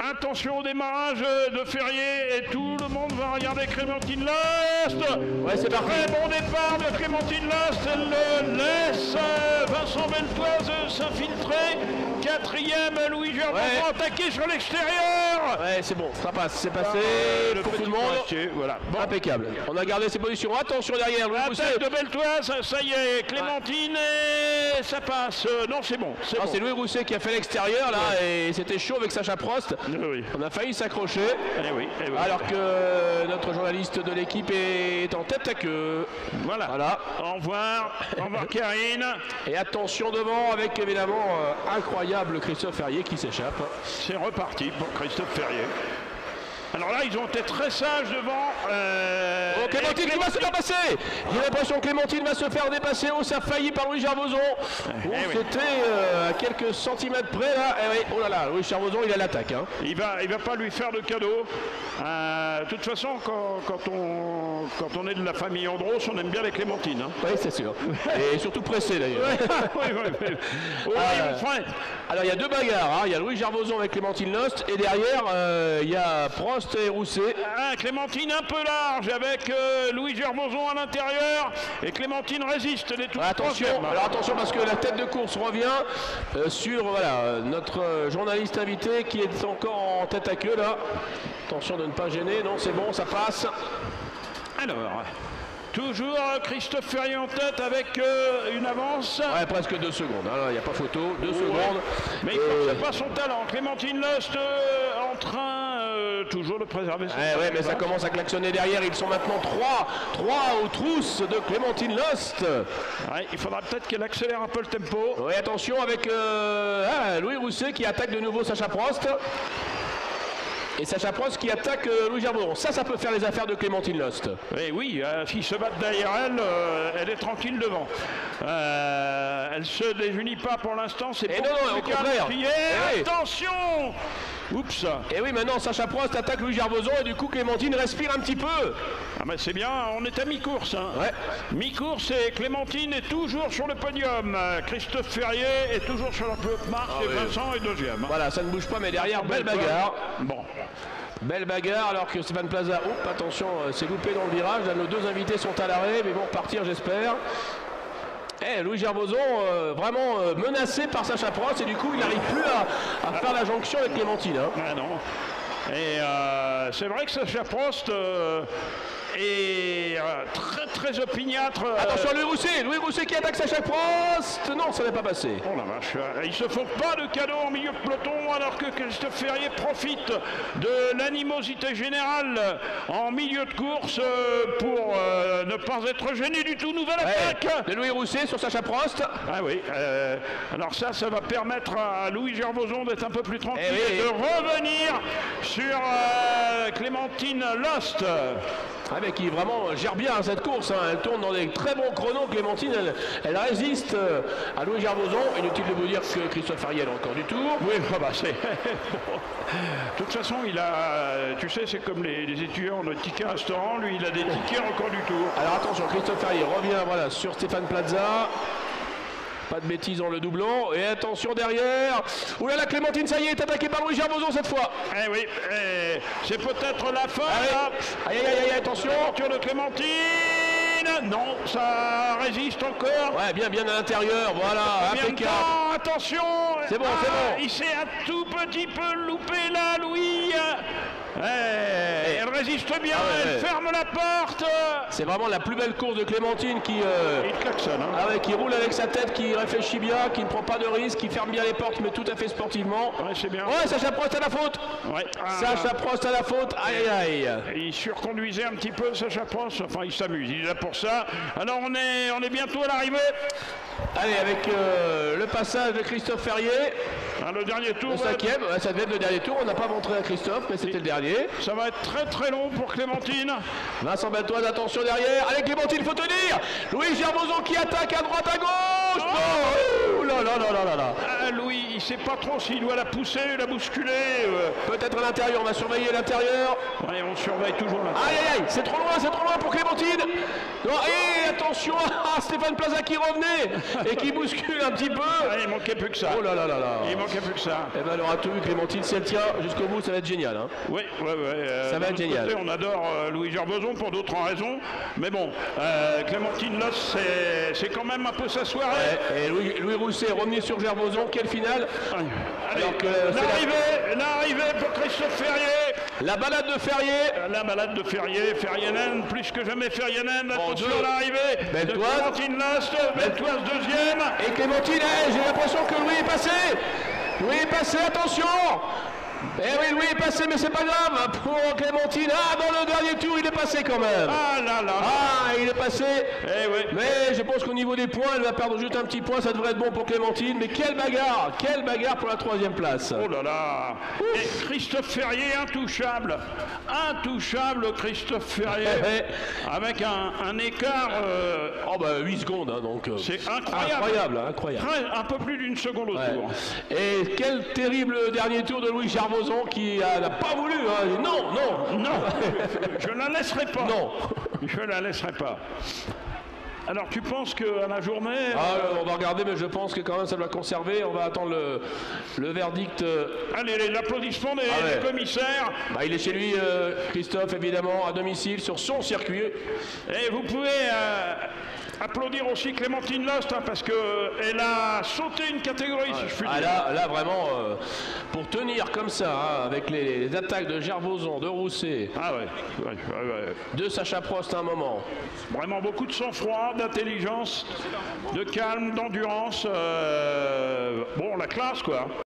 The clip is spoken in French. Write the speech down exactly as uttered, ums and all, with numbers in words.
attention au démarrage de Ferrier et tout le monde va regarder Clémentine Lost. Ouais, c'est parti. Très bon départ de Clémentine Lost. Elle laisse Vincent Beltoise s'infiltrer. Quatrième, Louis Gerboson ouais. attaqué sur l'extérieur. Ouais, c'est bon, ça passe, c'est passé ah, pour tout le monde. Poitiers, voilà. Bon. Impeccable. On a gardé ses positions. Attention derrière, Louis Rousset. Attaque de Beltoise, ça y est, Clémentine, ouais. et ça passe. Non, c'est bon. C'est bon. Louis Rousset qui a fait l'extérieur là, ouais. et c'était chaud avec Sacha Prost. Oui. On a failli s'accrocher. Eh oui, eh oui. Alors que notre journaliste de l'équipe est en tête à queue. Voilà. voilà. Au revoir. Au revoir Karine. Et attention devant avec évidemment euh, incroyable Christophe Ferrier qui s'échappe. C'est reparti pour Christophe Ferrier. Alors là, ils ont été très sages devant. Euh, oh, Clémentine qui va se faire passer. J'ai l'impression que Clémentine va se faire dépasser. Oh, ça a failli par Louis Gerboson. Oh, eh c'était oui. euh, à quelques centimètres près là. Eh oui. Oh là là, Louis Gerboson, il a l'attaque. Hein. Il va, il va pas lui faire de cadeau. Euh, de toute façon, quand, quand, on, quand on est de la famille Andros, on aime bien les Clémentines. Hein. Oui, c'est sûr. Et surtout pressé d'ailleurs. oui, oui, oui. Oh, euh, enfin. Alors il y a deux bagarres. Hein. Il y a Louis Gerboson avec Clémentine Lost et derrière euh, il y a Prost et Rousset. Ah, Clémentine un peu large avec euh, Louis Gerboson à l'intérieur et Clémentine résiste. Les ouais, attention, alors attention parce que la tête de course revient euh, sur voilà, notre euh, journaliste invité qui est encore en tête à queue là. Attention de ne pas gêner, non c'est bon, ça passe. Alors, toujours Christophe Ferrier en tête avec euh, une avance. Ouais, presque deux secondes, il hein, n'y a pas photo, deux ouais. secondes. Mais il ne force pas son talent. Clémentine Lost euh, en train euh, toujours de préserver son ouais, talent. Ouais, mais ça commence à klaxonner derrière. Ils sont maintenant trois, trois aux trousses de Clémentine Lost. Ouais, il faudra peut-être qu'elle accélère un peu le tempo. Oui, attention avec euh, ah, Louis Rousset qui attaque de nouveau Sacha Prost. Et Sacha Prost qui attaque euh, Louis Gerboson. Ça, ça peut faire les affaires de Clémentine Lost. Et oui, euh, s'ils se battent derrière elle, euh, elle est tranquille devant. Euh, elle se désunit pas pour l'instant. C'est non, non, au contraire. Et attention. Oups. Et oui, maintenant Sacha Prost attaque Louis Gerboson et du coup Clémentine respire un petit peu. Ah ben c'est bien, on est à mi-course. Hein. Ouais. Mi-course et Clémentine est toujours sur le podium. Christophe Ferrier est toujours sur la marche ah, et oui. Vincent est deuxième. Hein. Voilà, ça ne bouge pas, mais derrière, belle bagarre. Bon. Belle bagarre alors que Stéphane Plaza, oups, attention, c'est loupé dans le virage. Là, nos deux invités sont à l'arrêt, mais vont repartir, j'espère. Eh, Louis Gerboson, euh, vraiment euh, menacé par Sacha Prost et du coup il n'arrive plus à, à faire la jonction avec Clémentine. Hein. Ah non. Et euh, c'est vrai que Sacha Prost euh, est euh, très très opiniâtre. Euh... Attention Louis Rousset, Louis Rousset qui attaque Sacha Prost. Non, ça n'est pas passé. Oh la vache, ils se font pas de cadeau en milieu de peloton alors que Christophe Ferrier profite de l'animosité générale en milieu de course pour euh, ne pas être gêné du tout. Nouvelle ouais, attaque de Louis Rousset sur Sacha Prost. Ah oui, euh, alors ça, ça va permettre à Louis Gerboson d'être un peu plus tranquille eh oui. et de revenir sur euh, Clémentine Lost. Ah mais qui vraiment gère bien cette course, hein. Elle tourne dans des très bons chronos. Clémentine, elle, elle résiste euh, à Louis Gerboson. Inutile de vous dire que Christophe Ferrier a encore du tour. Oui, bah, bah c'est... De toute façon, il a, tu sais, c'est comme les, les étudiants de tickets restaurant, lui il a des tickets encore du tour. Alors attention, Christophe Ferrier revient voilà, sur Stéphane Plaza. Pas de bêtises dans le doublon. Et attention derrière. Ouh là là, Clémentine, ça y est, est attaquée par Louis Gerboson cette fois. Eh oui, eh, c'est peut-être la fin. Aïe, aïe, aïe, aïe, attention. L'aventure de Clémentine. Non, ça résiste encore. Ouais, bien, bien à l'intérieur, voilà, impeccable. Attention. C'est bon, ah, c'est bon. Il s'est un tout petit peu loupé là, Louis. Eh, elle résiste bien, ah ouais, elle ouais. ferme la porte. C'est vraiment la plus belle course de Clémentine qui, euh, il klaxonne, hein. ah ouais, qui roule avec sa tête, qui réfléchit bien, qui ne prend pas de risque, qui ferme bien les portes, mais tout à fait sportivement. Ouais, c'est bien. Ouais, Sacha Prost à la faute. Ouais. Ah, Sacha Prost à la faute. Aïe, aïe. Il surconduisait un petit peu Sacha Prost. Enfin, il s'amuse. Il est là pour ça. Alors, on est, on est bientôt à l'arrivée. Allez, avec euh, le passage de Christophe Ferrier. Ah, le dernier tour. Le cinquième. Ouais, ça devait être le dernier tour. On n'a pas montré à Christophe, mais c'était le dernier. Ça va être très très long pour Clémentine. Vincent Beltoise, attention derrière. Allez, Clémentine, il faut tenir. Louis Gerboson qui attaque à droite, à gauche. gauche. Oh, là là là là là là. Ah, Louis, il sait pas trop s'il doit la pousser, la bousculer. Euh... Peut-être à l'intérieur, on va surveiller l'intérieur. Ouais, on surveille toujours l'intérieur. Aïe aïe aïe, c'est trop loin, c'est trop loin pour Clémentine. Non, et attention à Stéphane Plaza qui revenait et qui bouscule un petit peu. Ah, il manquait plus que ça. Oh là là là là. Il manquait plus que ça. Eh ben, elle aura tout vu, Clémentine. Si elle tient jusqu'au bout, ça va être génial. Hein. Oui, oui, oui. Euh, ça va être génial. Côté, on adore euh, Louis Gerboson pour d'autres raisons. Mais bon, euh, Clémentine Loss, c'est quand même un peu sa soirée. Ouais, et Louis, Louis Rousset est revenu sur Gerboson. Quelle finale. L'arrivée, l'arrivée pour Christophe Ferrier. La balade de Ferrier. La balade de Ferrier. Ferrienen, plus que jamais Ferrienen. Attention bon, à l'arrivée de Clémentine Loss. Beltoise deuxième. Et Clémentine, hey, j'ai l'impression que Louis est passé. Louis est passé, attention. Eh oui, Louis est passé, mais c'est pas grave pour Clémentine. Ah, dans le dernier tour, il est passé quand même. Ah là là. Ah, il est passé. Eh oui. Mais je pense qu'au niveau des points, elle va perdre juste un petit point. Ça devrait être bon pour Clémentine. Mais quelle bagarre, quelle bagarre pour la troisième place. Oh là là. Ouf. Et Christophe Ferrier, intouchable. Intouchable, Christophe Ferrier. Avec un, un écart. Euh... Oh bah huit secondes, hein, donc. Euh... C'est incroyable. Incroyable, incroyable. Un peu plus d'une seconde au ouais. tour. Et quel terrible dernier tour de Louis Gerboson qui n'a pas voulu. Hein. Non, non, non. Je ne la laisserai pas. Non. Je ne la laisserai pas. Alors tu penses qu'à la journée... Ah, on va regarder, mais je pense que quand même ça doit conserver. On va attendre le, le verdict. Allez, l'applaudissement des, ah ouais. des commissaires. Bah, il est chez lui, euh, Christophe, évidemment, à domicile, sur son circuit. Et vous pouvez euh, applaudir aussi Clémentine Lost, hein, parce qu'elle a sauté une catégorie, ah, si je puis ah, dire. Là, là vraiment, euh, pour tenir comme ça, hein, avec les, les attaques de Gerboson, de Rousset, ah ouais, ouais, ouais, ouais. de Sacha Prost à un moment. Vraiment beaucoup de sang-froid, d'intelligence, de calme, d'endurance. Euh, bon, la classe, quoi.